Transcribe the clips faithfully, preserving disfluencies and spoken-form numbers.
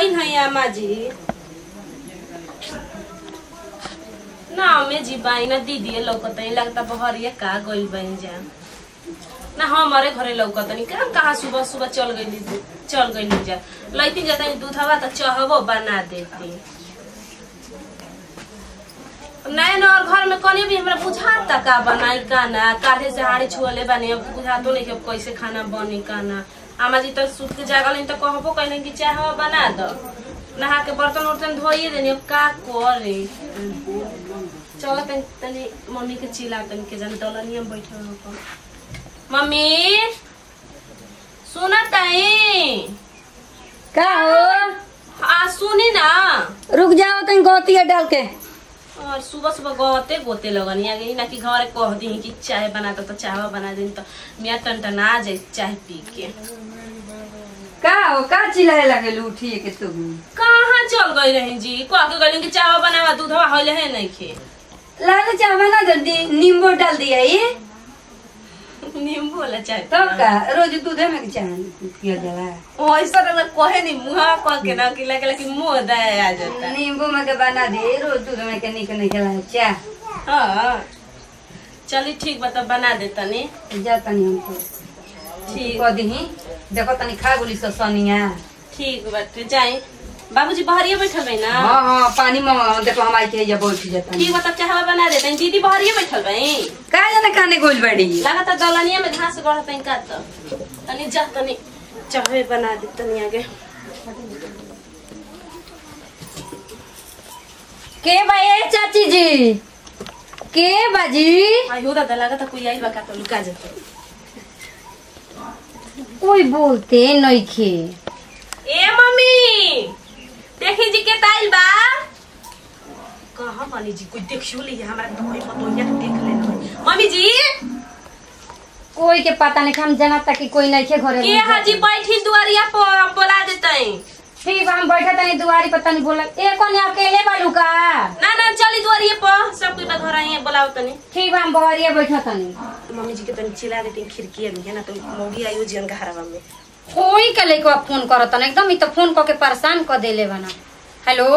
आई नहीं अम्मा जी ना में जी बाई ना दीदी लौकत नहीं लगता बहरिया का गोल बन जा ना हमारे घरे लौकत नहीं का कहाँ सुबह सुबह चल गई चल गई जा लैती जाता दूध हवा तो चाहबो बना देती नए और घर में कहीं भी हमरा बुझाता का बनाई का ना काढ़े से हाड़ी छुअले बनी अब बुझातो नहीं कि कैसे खाना बनी का ना अम्मा जी तो सूत के जागल तो कहबो कहले कि चाय हवा बना दो नहा के बर्तन उर्तन धोइए देनी अब का करे चलो तनी तनी मम्मी के चिल्ला तनी के जन दलनिया में बैठे हो मम्मी सुना ताई का हो हाँ सुनी ना रुक जाओ तनी गोतिया डाल के और सुबह सुबह गोते गोते लगन आगे ना कि घर कह दी कि चाय बना दो तो चाय बना दी तो मियाँ टनटना जाए चाय पी के का हो का चिल्लाए लगे उठिए के तुम कहाँ चल गई रही जी कह के गई कि चाय बनावा दूध हवा है नहीं खे लाल चाय बना जल्दी नींबू डाल दिया ये नींबू वाला चाय तो का रोज दूध में चाय पिया जाला ऐसा तो कहे नहीं मुँह कह के ना कि लगे कि मुँह दया आ जाता नींबू में के बना दे रोज दूध में के निक नहीं चला चाय हाँ चलिए ठीक बता बना दे तनी जा तनी हम तो ठीक कह दी देखो तनी खा बोली सो सोनिया ठीक बाटे जाए बाबूजी बहरिया बैठल बई ना हां हां पानी में देखो हम आई के या बैठ जाता ठीक बता चाहवा बना देते दीदी बहरिया बैठल बई का जाने खाने गोल बड़ी लगाता दलनिया में घास गढ़त का तो तनी जा तनी चाहे बना दे तनी आगे के भाई चाची जी के बाजी आयो दादा लगाता कोई आई बका तो लुका जाते कोई बोलते नहीं खे ए मम्मी देखी जी के ताइल बा कहां मनी जी कोई देखियो ले हमरा कोई पतोइया देख ले मम्मी जी कोई के पता नहीं हम जानता कि कोई नहीं के घरे के हाजी बैठी दुआरिया पर बोला देतई ठीक हम बैठा तनी दुआरी पर तनी बोला ए कोने अकेले बालू का ना ना चली दुआरिया पर सब कोई घर आई बोलाओ तनी ठीक हम बहरिया बैठा तनी मम्मी जी के तनी चिल्ला देती खिड़की में है ना तो मोगी आयो जीवन घरवा में कोई के लेके फोन करत न एकदम ई तो फोन क के परेशान क देले बना हेलो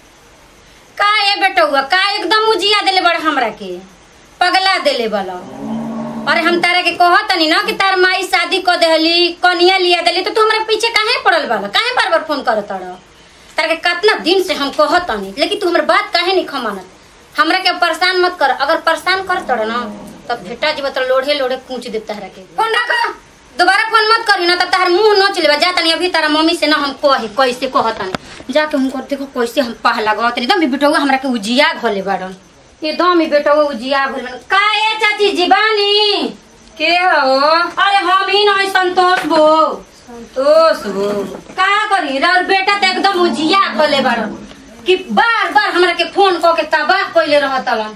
का ए बेटौआ का एकदम उजिया देले बड़ हमरा के पगला देले बला अरे हम तारे के कहत नहीं ना कि तार माई शादी क देहली कनिया लिया देली तो तू हमरा पीछे काहे पड़ल बाला काहे बार बार फोन करत रह तारे के कितना दिन से हम कहत नहीं लेकिन तू हमर बात काहे नहीं खमानत हमरा के परेशान मत कर अगर परेशान कर तड़ ना तब भेटा जीव तो लोढ़े लोढ़े कूच देता है के फोन रखो दोबारा फोन मत करी ना तब तार मुंह न चलेबा जा तनी अभी तारा मम्मी से ना हम कहे कैसे कहतनी जाके हम कर देखो कैसे हम पह लगावत एकदम बेटवा हमरा के उजिया घले बाड़न एकदम ही बेटवा उजिया घले का ए चाची जीवानी के हो अरे हम ही नहीं संतोष बो संतोष बो का करी और बेटा तो एकदम उजिया घले बाड़न कि बार बार हमरा के फोन क के तबाह कइले रहतलन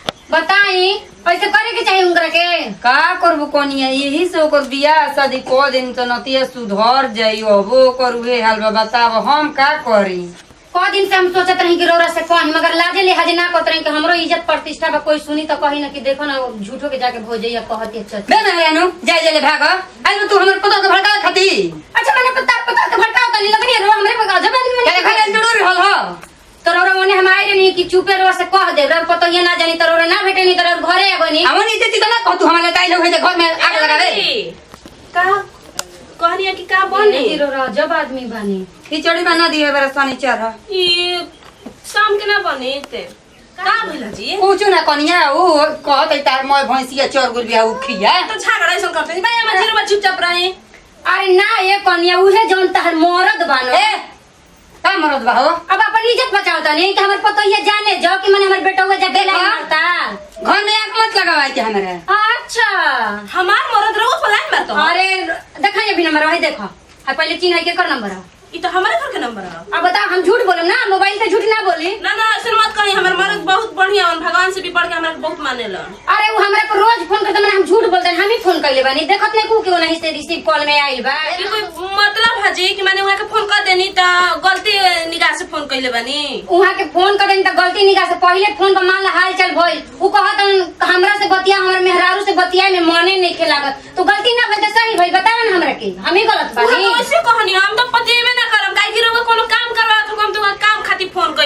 बताई ऐसे करे के चाहिए उनकरा के का करबो कोनिया यही से ओकर बियाह शादी को दिन तो नतिया सुधर जाइयो वो करूए हाल बताव हम का करी को दिन से हम सोचत रही कि रोरा से कहीं मगर लाजे लिहाज ना करत रही कि हमरो इज्जत प्रतिष्ठा बा कोई सुनी तो कही ना कि देखो ना झूठो के जाके भोजैया कहती अच्छा बे ना यानु जाय जले भाग आज तू हमर पता के भड़का खाती अच्छा मैंने पता पता के भड़का तली लगनी रो हमरे पका जब मैंने घरे जरूर हल हो तोरा मने हम आए नहीं कि चुपे रो से कह दे रो पतो ये ना जानी तोरा ना भेटे नहीं तोरा घरे आगनी हमन इज्जत तो ना कह तू हमरा काई लोग है घर में आग लगा दे का कहनिया कि का बने रो रो जब आदमी बनी खिचड़ी बना दिए बरा शनिचर है ई शाम के ना बने ते का भइला जी पूछो ना कनिया ओ कहत तार मोय भैंसिया चोर गुल बिया उखिया तो झगड़ा ऐसा करते भाई हम जीरो में चुपचाप रहे अरे ना ये कनिया उहे जौन तार मरद बानो ए का मरद बा हो अब अपन इज्जत बचाओ त नहीं कि हमर पतो ये जाने जाओ कि मने हमर बेटा हुआ जब बेला मारता घर में आग मत लगावाई के हमरे अच्छा हमार मरद रहो फलान में तो अरे देखा ये भी नंबर है देखो है पहले चिन्ह के कर नंबर है ई तो हमारे घर के नंबर है अब बता हम झूठ बोलम ना मोबाइल पे झूठ ना बोली ना ना ऐसे मत कही हमर मरद बहुत बढ़िया और भगवान से भी बढ़ के हमरा बहुत मानेला अरे वो हमरा पर रोज फोन करते हम झूठ बोलते हम ही फोन कइले बानी देखत नहीं को क्यों नहीं से रिसीव कॉल में आइल बा ई कोई मतलब है जी कि माने वहां के फोन कर देनी त गलती निगाह से फोन कइले बानी वहां के फोन कर देनी त गलती निगाह से पहले फोन पर मान ला हाल चाल भइल उ कहत हमरा से बतिया हमर मेहरारू से बतिया में मने नहीं के लागत तो गलती ना भइल त सही भइल बतावन हमरा के हम ही गलत बानी ऐसे कहनी हम तो पतिए में ना करम काहे कि रोग कोनो काम करवा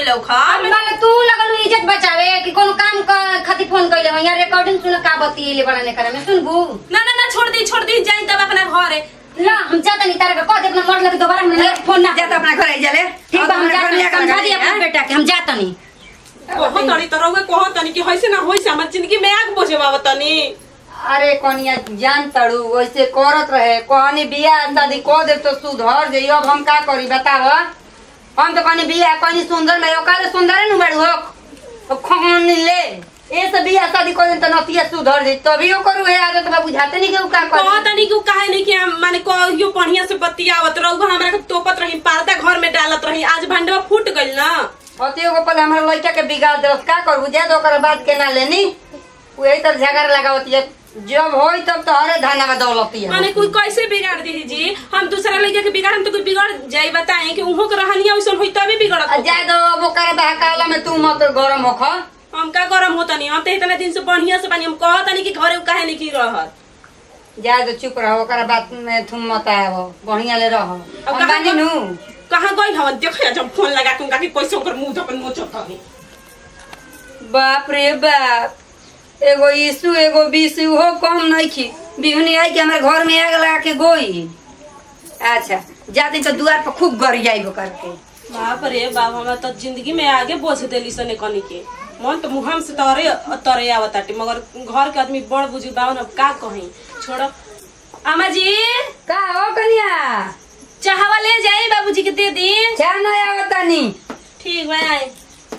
गइल खा माने तू लगल इज्जत बचावे कि कोनो काम क खातिर फोन कइले हो यार रिकॉर्डिंग सुन का बतिएले बनाने करे में सुनबू ना ना ना छोड़ दी छोड़ दी जाई तब अपना घरे ना हम जाता नहीं तारे का कह दे अपना मर लगे दोबारा हमने फोन ना जाता अपना घर जाले ठीक बा हम जाता समझा दी अपने बेटा के हम जाता नहीं कहो तनी तो रहुए कहो तनी कि होइसे ना होइसे हमर जिंदगी में आग बोझे बाबा तनी अरे कनिया जान तड़ू वैसे करत रहे कहनी बिया शादी को दे तो सुधर जाइयो अब हम का करी बताव हम तो कहनी बिया कहनी सुंदर में ओकाले सुंदर नु बड़ू हो खोन ले ए सब बिया शादी को दे तो नतिया सुधर जाई तभी ओ करू है आदत बा बुझाते नहीं के का कर कहो तनी कि काहे नहीं कि हम माने कहियो बढ़िया से बतियावत रहू हमरा के तोपत रही पर्दा घर में डालत रही आज भंडवा फूट गइल ना अतियो को पहले हमरा लइका के बिगाड़ देस का करू ज्यादा ओकर बाद के ना लेनी वही तर झगड़ा लगावत है जब होई तब तो हरे धाना का दौलती है माने कोई कैसे बिगाड़ दी जी हम दूसरा लड़के के बिगाड़ हम तो कोई बिगाड़ जाई बताएं कि उहो के रहनिया वैसन होई तभी बिगड़त ज्यादा अब ओकर बहकाला में तू मत गरम होख हम का गरम होता नहीं हम तो इतना दिन से बढ़िया से बानी हम कहत नहीं कि घरे काहे नहीं की रहत ज्यादा चुप रहो ओकर बात में तुम मत आयो बढ़िया ले रहो हम बानी नु कहां गइल हवन देखिए जब फोन लगा के उनका कि कैसे ओकर मुंह अपन मुंह चोटनी बाप रे बाप एगो ईसु एगो बीसु हो कम नहीं खी बिहनी आई के हमारे घर में आग लगा के गोई अच्छा जाते तो दुआर पर खूब गरी जाइबो करके बाप रे बाप हमरा तो जिंदगी में आगे बोझ देली सने कनी के मन तो मुहाम से तरे तरे आवताटे मगर घर के आदमी बड़ बुझी बावन अब का कहीं छोड़ो अम्मा जी का हो कनिया चाहवा ले जाई बाबूजी के दे दी क्या नहीं आवता नी ठीक बा आई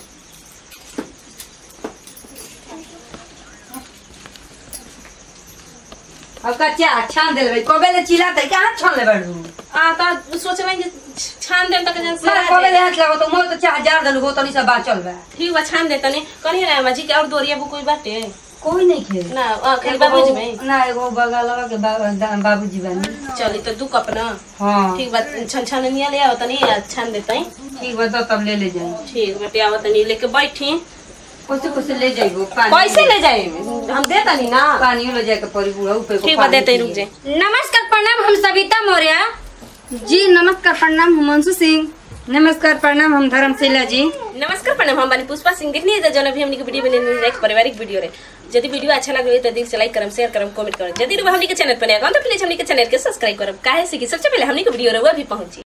अब का चाह छान देले भाई कोबे ले चिल्लाते कहां छान ले बड़ू आ तो सोच रहे कि छान दे तक जन मार कोबे ले हाथ लगाओ तो मोर तो चाह जार दलु हो तनी सब बाचल बा ठीक बा छान दे तनी कनी रे अम्मा जी के और दोरिया बु कोई बाटे कोई नहीं खे ना आ, खाली बाबूजी में ना एगो बगलवा के बाबूजी बानी चली तो दू कप ना हां ठीक बा छन छननिया ले आओ तनी छान देतई ठीक बा तो तब ले ले जाई ठीक बाटे आओ तनी लेके बैठी कुछ कुछ ले जाइबो पानी कैसे ले जाए हम दे तनी ना पानी ले जाए के परी बुढ़ा ऊपर को ठीक बा देते रुक जाए नमस्कार प्रणाम हम सविता मौर्य जी नमस्कार प्रणाम हम मंसू सिंह नमस्कार प्रणाम हम धर्मशिला जी नमस्कार प्रणाम हम बानी पुष्पा सिंह देखनी है जन अभी हमनी के वीडियो बने एक पारिवारिक वीडियो रे यदि वीडियो अच्छा लगे तो दिल से लाइक करम शेयर करम कमेंट करम यदि हमनी के चैनल पर नया तो प्लीज हमनी के चैनल के सब्सक्राइब करम काहे से कि सबसे पहले हमनी के वीडियो रे वो भी पहुंची।